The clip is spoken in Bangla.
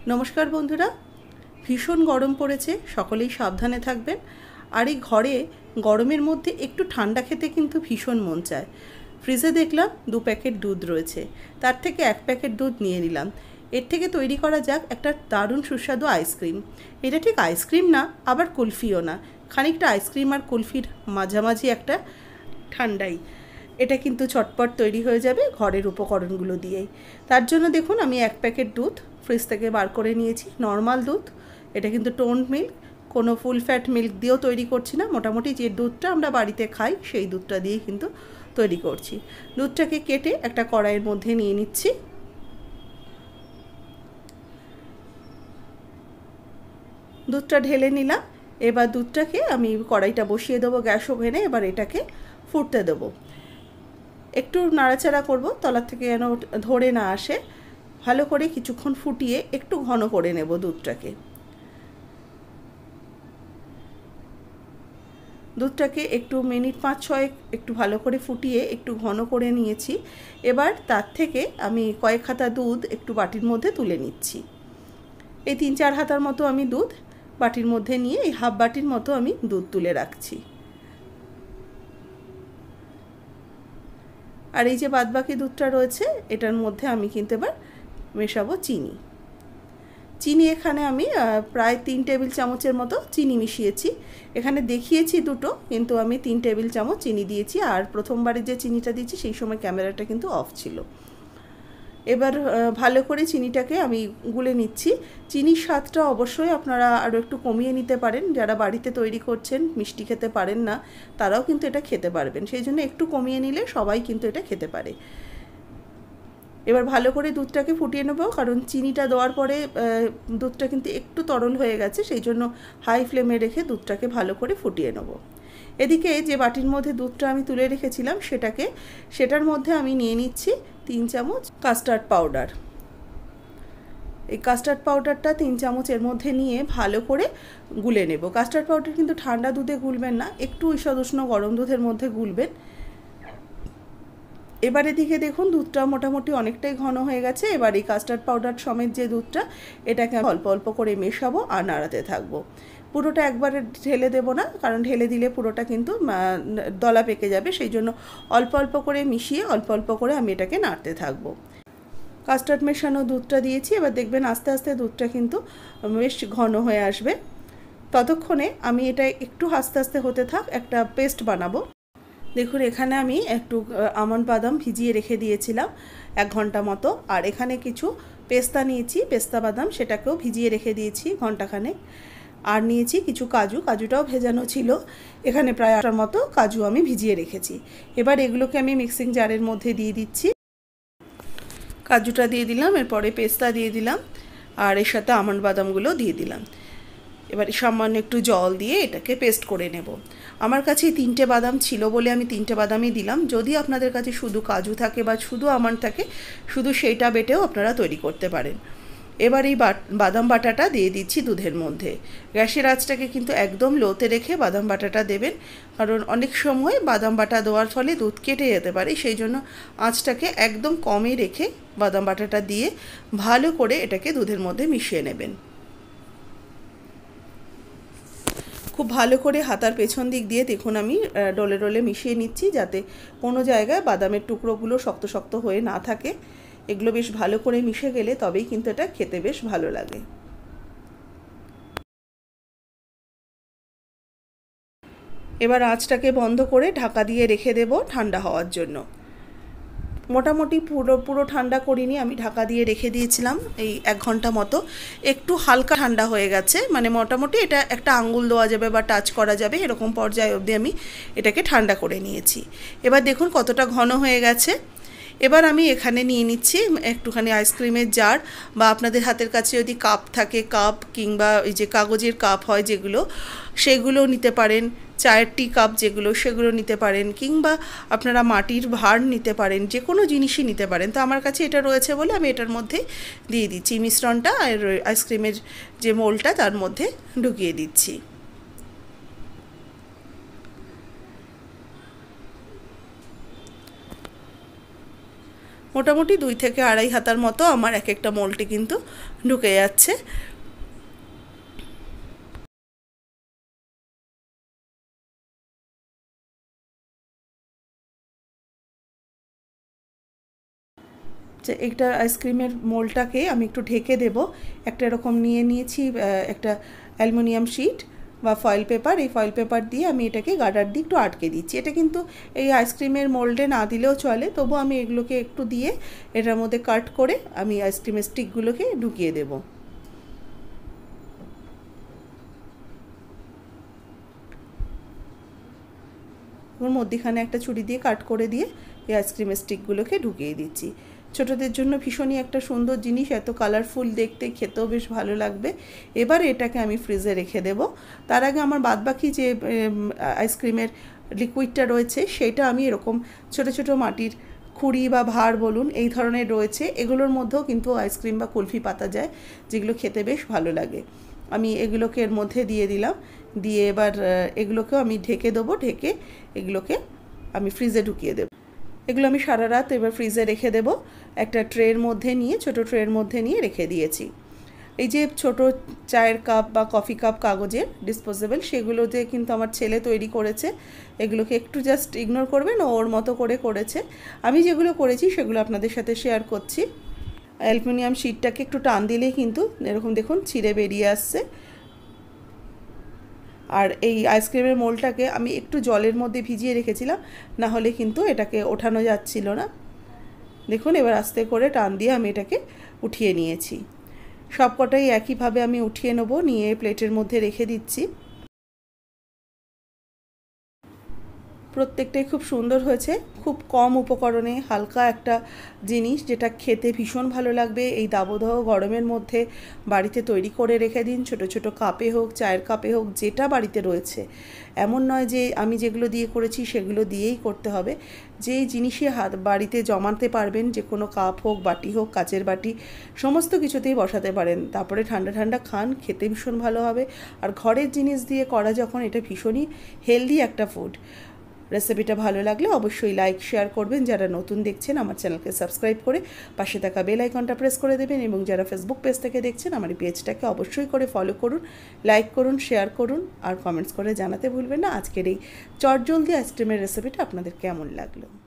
নমস্কার বন্ধুরা, ভীষণ গরম পড়েছে, সকলেই সাবধানে থাকবেন। আর এই ঘরে গরমের মধ্যে একটু ঠান্ডা খেতে কিন্তু ভীষণ মন চায়। ফ্রিজে দেখলাম 2 প্যাকেট দুধ রয়েছে, তার থেকে 1 প্যাকেট দুধ নিয়ে নিলাম। এর থেকে তৈরি করা যাক একটা দারুণ সুস্বাদু আইসক্রিম। এটা ঠিক আইসক্রিম না, আবার কুলফিও না, খানিকটা আইসক্রিম আর কুলফির মাঝামাঝি একটা ঠান্ডাই। এটা কিন্তু চটপট তৈরি হয়ে যাবে ঘরের উপকরণগুলো দিয়েই। তার জন্য দেখুন আমি 1 প্যাকেট দুধ ফ্রিজ থেকে বার করে নিয়েছি, নর্মাল দুধ। এটা কিন্তু টোন্ড মিল্ক, কোনো ফুল ফ্যাট মিল্ক দিয়েও তৈরি করছি না, মোটামুটি যে দুধটা আমরা বাড়িতে খাই সেই দুধটা দিয়েই কিন্তু তৈরি করছি। দুধটাকে কেটে একটা কড়াইয়ের মধ্যে নিয়ে নিচ্ছি। দুধটা ঢেলে নিলাম। এবার দুধটাকে আমি কড়াইটা বসিয়ে দেবো গ্যাস ওভেনে। এবার এটাকে ফুটতে দেবো, একটু নাড়াচাড়া করব তলার থেকে যেন ধরে না আসে। ভালো করে কিছুক্ষণ ফুটিয়ে একটু ঘন করে নেব দুধটাকে। দুধটাকে একটু মিনিট 5-6 একটু ভালো করে ফুটিয়ে একটু ঘন করে নিয়েছি। এবার তার থেকে আমি কয়েক হাতা দুধ একটু বাটির মধ্যে তুলে নিচ্ছি। এই 3-4 হাতার মতো আমি দুধ বাটির মধ্যে নিয়ে এই হাফ বাটির মতো আমি দুধ তুলে রাখছি। আর এই যে বাদবাকি দুধটা রয়েছে এটার মধ্যে আমি কিন্তু এবার মেশাবো চিনি। চিনি এখানে আমি প্রায় 3 টেবিল চামচের মতো চিনি মিশিয়েছি। এখানে দেখিয়েছি দুটো, কিন্তু আমি 3 টেবিল চামচ চিনি দিয়েছি। আর প্রথমবারে যে চিনিটা দিয়েছি সেই সময় ক্যামেরাটা কিন্তু অফ ছিল। এবার ভালো করে চিনিটাকে আমি গুলে নিচ্ছি। চিনির স্বাদটা অবশ্যই আপনারা আরও একটু কমিয়ে নিতে পারেন। যারা বাড়িতে তৈরি করছেন, মিষ্টি খেতে পারেন না, তারাও কিন্তু এটা খেতে পারবেন। সেই জন্য একটু কমিয়ে নিলে সবাই কিন্তু এটা খেতে পারে। এবার ভালো করে দুধটাকে ফুটিয়ে নেব, কারণ চিনিটা দেওয়ার পরে দুধটা কিন্তু একটু তরল হয়ে গেছে, সেই জন্য হাই ফ্লেমে রেখে দুধটাকে ভালো করে ফুটিয়ে নেব। এদিকে যে বাটির মধ্যে দুধটা আমি তুলে রেখেছিলাম সেটার মধ্যে আমি নিয়ে নিচ্ছি 3 চামচ কাস্টার্ড পাউডার। এই কাস্টার্ড পাউডারটা 3 চামচ এর মধ্যে নিয়ে ভালো করে গুলে নেব। কাস্টার্ড পাউডার কিন্তু ঠান্ডা দুধে গুলবেন না, একটু ঈষদুষ্ণ গরম দুধের মধ্যে গুলবেন। এবার এদিকে দেখুন দুধটা মোটামুটি অনেকটাই ঘন হয়ে গেছে। এবার এই কাস্টার্ড পাউডার সমেত যে দুধটা, এটাকে অল্প অল্প করে মেশাবো আর নাড়াতে থাকবো। পুরোটা একবারে ঢেলে দেবো না, কারণ ঢেলে দিলে পুরোটা কিন্তু দলা পেকে যাবে। সেই জন্য অল্প অল্প করে মিশিয়ে অল্প অল্প করে আমি এটাকে নাড়তে থাকবো। কাস্টার্ড মেশানো দুধটা দিয়েছি, এবার দেখবেন আস্তে আস্তে দুধটা কিন্তু বেশ ঘন হয়ে আসবে। ততক্ষণে আমি এটা একটু আস্তে আস্তে হতে থাক, একটা পেস্ট বানাবো। দেখুন এখানে আমি একটু আমন্ড বাদাম ভিজিয়ে রেখে দিয়েছিলাম 1 ঘন্টা মতো। আর এখানে কিছু পেস্তা নিয়েছি, পেস্তা বাদাম, সেটাকেও ভিজিয়ে রেখে দিয়েছি ঘন্টাখানেক। আর নিয়েছি কিছু কাজুটাও ভেজানো ছিল। এখানে প্রায় 8টার মতো কাজু আমি ভিজিয়ে রেখেছি। এবার এগুলোকে আমি মিক্সিং জারের মধ্যে দিয়ে দিচ্ছি। কাজুটা দিয়ে দিলাম, এরপরে পেস্তা দিয়ে দিলাম, আর এর সাথে আমন্ড বাদামগুলো দিয়ে দিলাম। এবার সামান্য একটু জল দিয়ে এটাকে পেস্ট করে নেব। আমার কাছে 3টে বাদাম ছিল বলে আমি 3টে বাদামই দিলাম। যদি আপনাদের কাছে শুধু কাজু থাকে বা শুধু আমন্ড থাকে, শুধু সেইটা বেটেও আপনারা তৈরি করতে পারেন। এবার এই বাদাম বাটাটা দিয়ে দিচ্ছি দুধের মধ্যে। গ্যাসের আঁচটাকে কিন্তু একদম লোতে রেখে বাদাম বাটাটা দেবেন, কারণ অনেক সময় বাদাম বাটা দেওয়ার ফলে দুধ কেটে যেতে পারে। সেই জন্য আঁচটাকে একদম কমে রেখে বাদাম বাটাটা দিয়ে ভালো করে এটাকে দুধের মধ্যে মিশিয়ে নেবেন। খুব ভালো করে হাতার পেছন দিক দিয়ে দেখুন আমি ডলে ডলে মিশিয়ে নিচ্ছি, যাতে কোনো জায়গায় বাদামের টুকরোগুলো শক্ত শক্ত হয়ে না থাকে। এগুলো বেশ ভালো করে মিশে গেলে তবেই কিন্তু এটা খেতে বেশ ভালো লাগে। এবার আঁচটাকে বন্ধ করে ঢাকা দিয়ে রেখে দেব ঠান্ডা হওয়ার জন্য। মোটামুটি পুরো ঠান্ডা করিনি, আমি ঢাকা দিয়ে রেখে দিয়েছিলাম এই 1 ঘন্টা মতো। একটু হালকা ঠান্ডা হয়ে গেছে, মানে মোটামুটি এটা একটা আঙ্গুল দেওয়া যাবে বা টাচ করা যাবে এরকম পর্যায়ে অবধি আমি এটাকে ঠান্ডা করে নিয়েছি। এবার দেখুন কতটা ঘন হয়ে গেছে। এবার আমি এখানে নিয়ে নিচ্ছি একটুখানি আইসক্রিমের জার, বা আপনাদের হাতের কাছে যদি কাপ থাকে, কাপ কিংবা এই যে কাগজের কাপ হয় যেগুলো, সেগুলো নিতে পারেন। চায়ের টি কাপ যেগুলো, সেগুলো নিতে পারেন, কিংবা আপনারা মাটির ভাঁড় নিতে পারেন, যে কোনো জিনিসই নিতে পারেন। তো আমার কাছে এটা রয়েছে বলে আমি এটার মধ্যে দিয়ে দিচ্ছি মিশ্রণটা, আর আইসক্রিমের যে মোলটা তার মধ্যে ঢুকিয়ে দিচ্ছি। মোটামুটি 2 থেকে আড়াই হাতার মতো আমার এক একটা মোল্ডে কিন্তু ঢুকে যাচ্ছে। যে একটা আইসক্রিমের মোল্ডটাকে আমি একটু ঢেকে দেব। একটা এরকম নিয়ে নিয়েছি একটা অ্যালুমিনিয়াম শিট বা ফয়েল পেপার। এই ফয়েল পেপার দিয়ে আমি এটাকে গার্ডার দিয়ে একটু আটকে দিচ্ছি। এটা কিন্তু এই আইসক্রিমের মোল্ডে না দিলেও চলে, তবু আমি এগুলোকে একটু দিয়ে এটার মধ্যে কাট করে আমি আইসক্রিমের স্টিকগুলোকে ঢুকিয়ে দেব। ওর মধ্যেখানে একটা ছুরি দিয়ে কাট করে দিয়ে এই আইসক্রিমের স্টিকগুলোকে ঢুকিয়ে দিচ্ছি। ছোটদের জন্য ভীষণই একটা সুন্দর জিনিস, এত কালারফুল দেখতে, খেতেও বেশ ভালো লাগবে। এবার এটাকে আমি ফ্রিজে রেখে দেব। তার আগে আমার বাদবাকি যে আইসক্রিমের লিকুইডটা রয়েছে সেটা আমি এরকম ছোট ছোট মাটির খুঁড়ি বা ভাঁড় বলুন এই ধরনের রয়েছে, এগুলোর মধ্যেও কিন্তু আইসক্রিম বা কুলফি পাতা যায়, যেগুলো খেতে বেশ ভালো লাগে। আমি এগুলোকে এর মধ্যে দিয়ে দিলাম, দিয়ে এবার এগুলোকেও আমি ঢেকে দেবো। ঢেকে এগুলোকে আমি ফ্রিজে ঢুকিয়ে দেবো। এগুলো আমি সারা রাত এবার ফ্রিজে রেখে দেব। একটা ট্রের মধ্যে নিয়ে, ছোট ট্রের মধ্যে নিয়ে রেখে দিয়েছি। এই যে ছোট চায়ের কাপ বা কফি কাপ কাগজের ডিসপোজেবল, সেগুলোতে কিন্তু আমার ছেলে তৈরি করেছে। এগুলোকে একটু জাস্ট ইগনোর করবেন, ওর মতো করে করেছে। আমি যেগুলো করেছি সেগুলো আপনাদের সাথে শেয়ার করছি। অ্যালুমিনিয়াম শিটটাকে একটু টান দিলেই কিন্তু এরকম দেখুন ছিঁড়ে বেরিয়ে আসছে। আর এই আইসক্রিমের মোল্ডটাকে আমি একটু জলের মধ্যে ভিজিয়ে রেখেছিলাম, না হলে কিন্তু এটাকে ওঠানো যাচ্ছিল না। দেখুন এবার আস্তে করে টান দিয়ে আমি এটাকে উঠিয়ে নিয়েছি। সবকটাই একইভাবে আমি উঠিয়ে নেব, নিয়ে প্লেটের মধ্যে রেখে দিচ্ছি। প্রত্যেকটাই খুব সুন্দর হয়েছে, খুব কম উপকরণে হালকা একটা জিনিস, যেটা খেতে ভীষণ ভালো লাগবে। এই দাবদাহ গরমের মধ্যে বাড়িতে তৈরি করে রেখে দিন, ছোট ছোট কাপে হোক, চায়ের কাপে হোক, যেটা বাড়িতে রয়েছে। এমন নয় যে আমি যেগুলো দিয়ে করেছি সেগুলো দিয়েই করতে হবে। যেই জিনিসে বাড়িতে জমাতে পারবেন, যে কোনো কাপ হোক, বাটি হোক, কাচের বাটি, সমস্ত কিছুতেই বসাতে পারেন। তারপরে ঠান্ডা ঠান্ডা খান, খেতে ভীষণ ভালো হবে। আর ঘরের জিনিস দিয়ে করা যখন, এটা ভীষণই হেলদি একটা ফুড। রেসিপিটা ভালো লাগলে অবশ্যই লাইক শেয়ার করবেন। যারা নতুন দেখছেন আমার চ্যানেলকে সাবস্ক্রাইব করে পাশে থাকা বেল আইকনটা প্রেস করে দেবেন, এবং যারা ফেসবুক পেজ থেকে দেখছেন আমার এই পেজটাকে অবশ্যই করে ফলো করুন, লাইক করুন, শেয়ার করুন, আর কমেন্টস করে জানাতে ভুলবেন না আজকের এই চটজলদি আইসক্রিমের রেসিপিটা আপনাদের কেমন লাগলো।